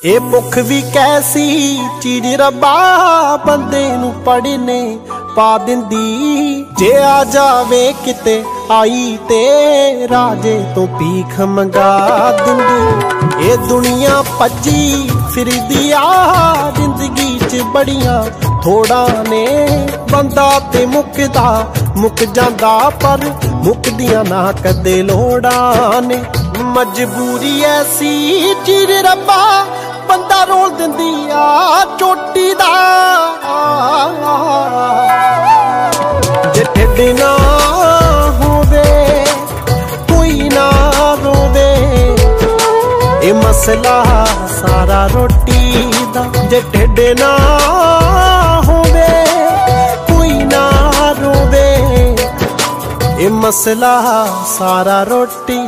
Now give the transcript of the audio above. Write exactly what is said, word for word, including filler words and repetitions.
ए भुख भी कैसी चीज रब्बा बंदे नू पढ़ने पा दिंदी। जे आ जावे किते आई ते राजे तो भीख मंगा दिंदी। ए दुनिया भज्जी फिरदी आ जिंदगी च बड़ियां थोड़ा ने। बंदा ते मुकदा मुक जांदा पर मुकदियां ना कदे लोड़ा ने। मजबूरी ऐसी चीज रब्बा बंदा रोल दिंदी आ चोटी दा। जे ढिड ना होवे कोई ना रोवे ए मसला सारा रोटी दा। जे ढिड ना होवे कोई ना रोवे ए मसला सारा रोटी